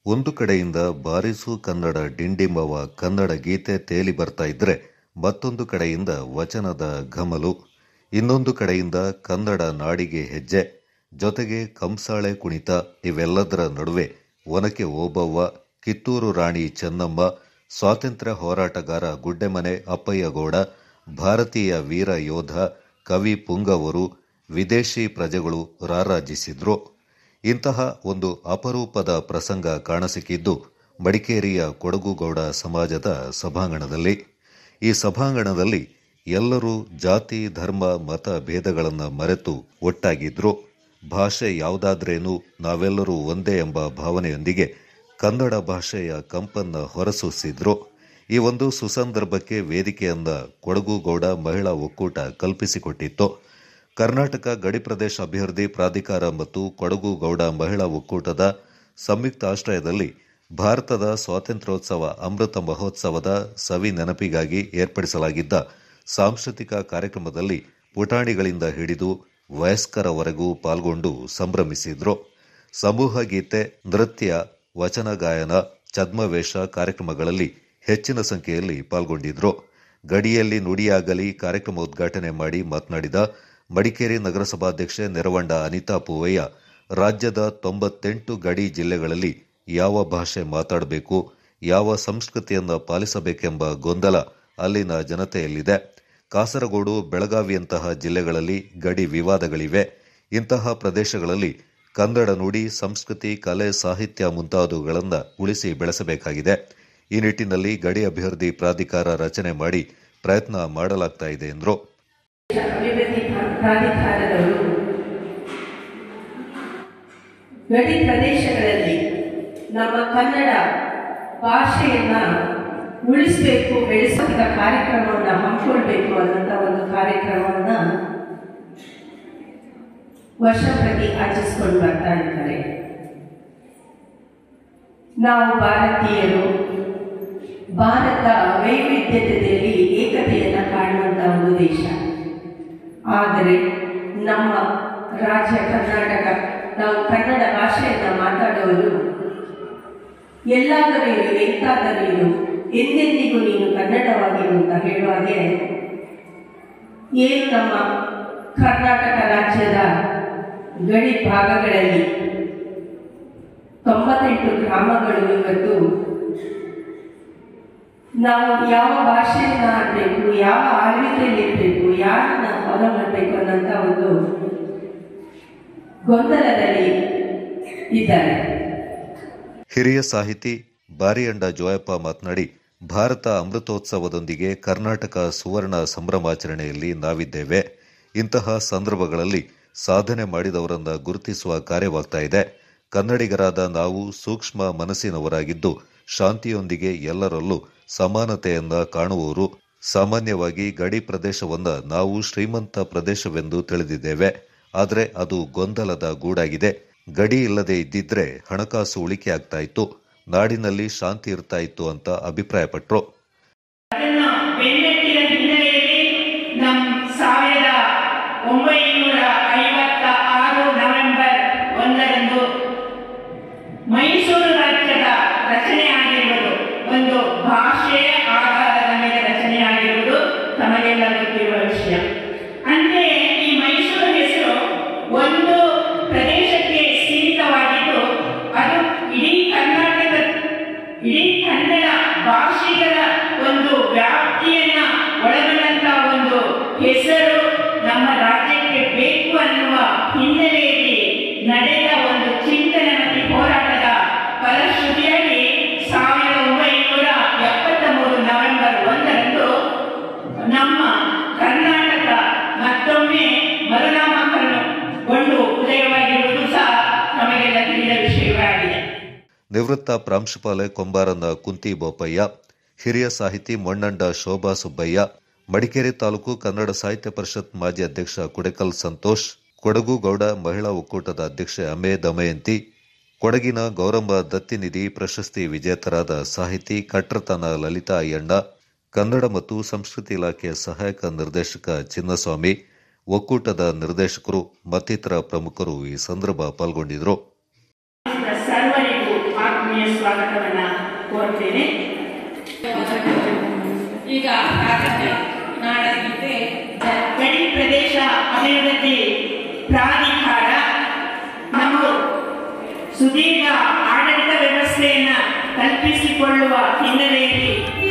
ಒಂದು ಕಡೆಯಿಂದ ಬಾರಿಸು ಕನ್ನಡ ಡಿಂಡಿಮವ ಕನ್ನಡ ಗೀತೆ ತೇಲಿ ಬರ್ತಾ ಇದ್ರೆ ಮತ್ತೊಂದು ಕಡೆಯಿಂದ ವಚನದ ಘಮಲು, ಇನ್ನೊಂದು ಕಡೆಯಿಂದ ಕನ್ನಡ ನಾಡಿಗೆ ಹೆಜ್ಜೆ, ಜೊತೆಗೆ ಕಂಸಾಳೆ ಕುಣಿತ. ಇವೆಲ್ಲದರ ನಡುವೆ ಒನಕೆ ಓಬವ್ವ, ಕಿತ್ತೂರು ರಾಣಿ ಚೆನ್ನಮ್ಮ, ಸ್ವಾತಂತ್ರ್ಯ ಹೋರಾಟಗಾರ ಗುಡ್ಡೆಮನೆ ಅಪ್ಪಯ್ಯಗೌಡ, ಭಾರತೀಯ ವೀರ ಯೋಧ ಕವಿ ಪುಂಗವರು, ವಿದೇಶಿ ಪ್ರಜೆಗಳು ರಾರಾಜಿಸಿದ್ರು. ಇಂತಹ ಒಂದು ಅಪರೂಪದ ಪ್ರಸಂಗ ಕಾಣಸಿಕ್ಕಿದ್ದು ಮಡಿಕೇರಿಯ ಕೊಡಗುಗೌಡ ಸಮಾಜದ ಸಭಾಂಗಣದಲ್ಲಿ. ಈ ಸಭಾಂಗಣದಲ್ಲಿ ಎಲ್ಲರೂ ಜಾತಿ ಧರ್ಮ ಮತ ಭೇದಗಳನ್ನು ಮರೆತು ಒಟ್ಟಾಗಿದ್ರು. ಭಾಷೆ ಯಾವುದಾದ್ರೇನು, ನಾವೆಲ್ಲರೂ ಒಂದೇ ಎಂಬ ಭಾವನೆಯೊಂದಿಗೆ ಕನ್ನಡ ಭಾಷೆಯ ಕಂಪನ್ನ ಹೊರಸೂಸಿದ್ರು. ಈ ಒಂದು ಸುಸಂದರ್ಭಕ್ಕೆ ವೇದಿಕೆಯನ್ನ ಕೊಡಗುಗೌಡ ಮಹಿಳಾ ಒಕ್ಕೂಟ ಕಲ್ಪಿಸಿಕೊಟ್ಟಿತ್ತು. ಕರ್ನಾಟಕ ಗಡಿ ಪ್ರದೇಶ ಅಭಿವೃದ್ಧಿ ಪ್ರಾಧಿಕಾರ ಮತ್ತು ಕೊಡಗುಗೌಡ ಮಹಿಳಾ ಒಕ್ಕೂಟದ ಸಂಯುಕ್ತ ಆಶ್ರಯದಲ್ಲಿ ಭಾರತದ ಸ್ವಾತಂತ್ರ್ಯೋತ್ಸವ ಅಮೃತ ಮಹೋತ್ಸವದ ಸವಿ ನೆನಪಿಗಾಗಿ ಏರ್ಪಡಿಸಲಾಗಿದ್ದ ಸಾಂಸ್ಕೃತಿಕ ಕಾರ್ಯಕ್ರಮದಲ್ಲಿ ಪುಟಾಣಿಗಳಿಂದ ಹಿಡಿದು ವಯಸ್ಕರವರೆಗೂ ಪಾಲ್ಗೊಂಡು ಸಂಭ್ರಮಿಸಿದ್ರು. ಸಮೂಹ ಗೀತೆ, ನೃತ್ಯ, ವಚನ ಗಾಯನ, ಛದ್ಮವೇಷ ಕಾರ್ಯಕ್ರಮಗಳಲ್ಲಿ ಹೆಚ್ಚಿನ ಸಂಖ್ಯೆಯಲ್ಲಿ ಪಾಲ್ಗೊಂಡಿದ್ರು. ಗಡಿಯಲ್ಲಿ ನುಡಿಯಾಗಲಿ ಕಾರ್ಯಕ್ರಮ ಉದ್ಘಾಟನೆ ಮಾಡಿ ಮಾತನಾಡಿದ ಮಡಿಕೇರಿ ನಗರಸಭಾಧ್ಯಕ್ಷೆ ನೆರವಂಡ ಅನಿತಾ ಪೂವಯ್ಯ, ರಾಜ್ಯದ 98 ಗಡಿ ಜಿಲ್ಲೆಗಳಲ್ಲಿ ಯಾವ ಭಾಷೆ ಮಾತಾಡಬೇಕು, ಯಾವ ಸಂಸ್ಕೃತಿಯನ್ನು ಪಾಲಿಸಬೇಕೆಂಬ ಗೊಂದಲ ಅಲ್ಲಿನ ಜನತೆಯಲ್ಲಿದೆ. ಕಾಸರಗೋಡು, ಬೆಳಗಾವಿಯಂತಹ ಜಿಲ್ಲೆಗಳಲ್ಲಿ ಗಡಿ ವಿವಾದಗಳಿವೆ. ಇಂತಹ ಪ್ರದೇಶಗಳಲ್ಲಿ ಕನ್ನಡ ನುಡಿ, ಸಂಸ್ಕೃತಿ, ಕಲೆ, ಸಾಹಿತ್ಯ ಮುಂತಾದವುಗಳನ್ನು ಉಳಿಸಿ ಬೆಳೆಸಬೇಕಾಗಿದೆ. ಈ ನಿಟ್ಟಿನಲ್ಲಿ ಗಡಿ ಅಭಿವೃದ್ಧಿ ಪ್ರಾಧಿಕಾರ ರಚನೆ ಮಾಡಿ ಪ್ರಯತ್ನ ಮಾಡಲಾಗ್ತಾ ಇದೆ ಎಂದರು. ಅಭಿವೃದ್ಧಿ ಪ್ರಾಧಿಕಾರದವರು ಗಡಿ ಪ್ರದೇಶಗಳಲ್ಲಿ ನಮ್ಮ ಕನ್ನಡ ಭಾಷೆಯನ್ನ ಉಳಿಸಬೇಕು, ಬೆಳೆಸುವ ಕಾರ್ಯಕ್ರಮವನ್ನು ಹಮ್ಮಿಕೊಳ್ಬೇಕು ಅನ್ನೋಂಥ ಒಂದು ಕಾರ್ಯಕ್ರಮವನ್ನ ವರ್ಷ ಪ್ರತಿ ಆಚರಿಸಿಕೊಂಡು ಬರ್ತಾ ಇದ್ದಾರೆ. ನಾವು ಭಾರತೀಯರು, ಭಾರತ ವೈವಿಧ್ಯತೆಯಲ್ಲಿ ಏಕತೆಯನ್ನು ಕಾಣುವಂಥ ಒಂದು ದೇಶ. ಆದರೆ ನಮ್ಮ ರಾಜ್ಯ ಕರ್ನಾಟಕ, ನಾವು ಕನ್ನಡ ಭಾಷೆಯನ್ನು ಮಾತಾಡೋರು ಎಲ್ಲಾದರೂ ಇರು, ಎಂತಾದರೂ ಇರು, ಎಂದೆಂದಿಗೂ ನೀನು ಕನ್ನಡವಾಗಿರು ಅಂತ ಹೇಳುವಾಗೆ, ಏನು ನಮ್ಮ ಕರ್ನಾಟಕ ರಾಜ್ಯದ ಗಡಿ ಭಾಗಗಳಲ್ಲಿ 98 ಗ್ರಾಮಗಳು ಇವತ್ತು ನಾವು ಯಾವ ಭಾಷೆಯನ್ನ ಆಡಬೇಕು, ಯಾವ ಆಳ್ವಿಕೆಯಲ್ಲಿರಬೇಕು, ಯಾರನ್ನ ಫಾಲೋ ಮಾಡಬೇಕು ಅನ್ನೋಂಥ ಒಂದು ಗೊಂದಲದಲ್ಲಿ ಇದ್ದಾರೆ. ಹಿರಿಯ ಸಾಹಿತಿ ಬಾರಿಯಂಡ ಜೋಯಪ್ಪ ಮಾತನಾಡಿ, ಭಾರತ ಅಮೃತೋತ್ಸವದೊಂದಿಗೆ ಕರ್ನಾಟಕ ಸುವರ್ಣ ಸಂಭ್ರಮಾಚರಣೆಯಲ್ಲಿ ನಾವಿದ್ದೇವೆ. ಇಂತಹ ಸಂದರ್ಭಗಳಲ್ಲಿ ಸಾಧನೆ ಮಾಡಿದವರನ್ನ ಗುರುತಿಸುವ ಕಾರ್ಯವಾಗ್ತಾ ಇದೆ. ಕನ್ನಡಿಗರಾದ ನಾವು ಸೂಕ್ಷ್ಮ ಮನಸ್ಸಿನವರಾಗಿದ್ದು ಶಾಂತಿಯೊಂದಿಗೆ ಎಲ್ಲರಲ್ಲೂ ಸಮಾನತೆಯನ್ನ ಕಾಣುವವರು. ಸಾಮಾನ್ಯವಾಗಿ ಗಡಿ ಪ್ರದೇಶವನ್ನ ನಾವು ಶ್ರೀಮಂತ ಪ್ರದೇಶವೆಂದು ತಿಳಿದಿದ್ದೇವೆ. ಆದರೆ ಅದು ಗೊಂದಲದ ಗೂಡಾಗಿದೆ. ಗಡಿ ಇಲ್ಲದೆ ಇದ್ದಿದ್ರೆ ಹಣಕಾಸು ಉಳಿಕೆ ಆಗ್ತಾ ಇತ್ತು, ನಾಡಿನಲ್ಲಿ ಶಾಂತಿ ಇರ್ತಾ ಇತ್ತು ಅಂತ ಅಭಿಪ್ರಾಯಪಟ್ಟರು. ಮೈಸೂರು ರಾಜ್ಯದ ರಚನೆಯಾಗಿರುವುದು ಒಂದು ಭಾಷೆಯ ಆಧಾರದ ಮೇಲೆ ರಚನೆಯಾಗಿರುವುದು ತಮಗೆಲ್ಲ ಗೊತ್ತಿರುವ ವಿಷಯ. ಅಂತೆಯೇ ಈ ಮೈಸೂರು ಹೆಸರು ಒಂದು ಪ್ರದೇಶಕ್ಕೆ ಸೀಮಿತವಾಗಿದ್ದು ಅದು ಇಡೀ ಕನ್ನಡ ಭಾಷಿಗರ ಒಂದು ವ್ಯಾಪ್ತಿಯನ್ನ ಒಳಗೊಂಡಂತ ಒಂದು ಹೆಸರು ನಮ್ಮ ರಾಜ್ಯಕ್ಕೆ ಬೇಕು ಅನ್ನುವ ಹಿನ್ನೆಲೆಯಲ್ಲಿ ನಡೆದ ಒಂದು ಚಿಂತನೆ ಮತ್ತು ಹೋರಾಟದ ಫಲಶ್ರುತಿಯಾಗಿ 1973 ನವೆಂಬರ್ 1ರಂದು ನಮ್ಮ ಕರ್ನಾಟಕ ಮತ್ತೊಮ್ಮೆ ಮರುನಾಮಕರಣಗೊಂಡು ಉದಯವಾಗಿರುವುದು ಸಹ ನಮಗೆಲ್ಲ ತಿಳಿದ ವಿಷಯವಾಗಿದೆ. ನಿವೃತ್ತ ಪ್ರಾಂಶುಪಾಲೆ ಕೊಂಬಾರನ ಕುಂತಿ ಬೋಪಯ್ಯ, ಹಿರಿಯ ಸಾಹಿತಿ ಮೊಣ್ಣಂಡ ಶೋಭಾ ಸುಬ್ಬಯ್ಯ, ಮಡಿಕೇರಿ ತಾಲೂಕು ಕನ್ನಡ ಸಾಹಿತ್ಯ ಪರಿಷತ್ ಮಾಜಿ ಅಧ್ಯಕ್ಷ ಕುಡೆಕಲ್ ಸಂತೋಷ್, ಕೊಡಗುಗೌಡ ಮಹಿಳಾ ಒಕ್ಕೂಟದ ಅಧ್ಯಕ್ಷೆ ಅಮೇ ದಮಯಂತಿ, ಕೊಡಗಿನ ಗೌರಮ್ಮ ದತ್ತಿನಿಧಿ ಪ್ರಶಸ್ತಿ ವಿಜೇತರಾದ ಸಾಹಿತಿ ಕಟ್ರತನ ಲಲಿತಾ ಅಯ್ಯಣ್ಣ, ಕನ್ನಡ ಮತ್ತು ಸಂಸ್ಕೃತಿ ಇಲಾಖೆಯ ಸಹಾಯಕ ನಿರ್ದೇಶಕ ಚಿನ್ನಸ್ವಾಮಿ, ಒಕ್ಕೂಟದ ನಿರ್ದೇಶಕರು ಮತ್ತಿತರ ಪ್ರಮುಖರು ಈ ಸಂದರ್ಭ ಪಾಲ್ಗೊಂಡಿದ್ದರು. ಸರ್ವರಿಗೂ ಆತ್ಮೀಯ ಆತ್ಮೀಯ ಸ್ವಾಗತವನ್ನ ಕೋರ್ತೇನೆ. ಈಗ ನಾಡಗೀತೆ ಗಡಿ ಪ್ರದೇಶ ಅಭಿವೃದ್ಧಿ ಪ್ರಾಧಿಕಾರ ನಮ್ಮ ಸುದೀರ್ಘ ಆಡಳಿತ ವ್ಯವಸ್ಥೆಯನ್ನು ಕಲ್ಪಿಸಿಕೊಳ್ಳುವ ಹಿನ್ನೆಲೆಯಲ್ಲಿ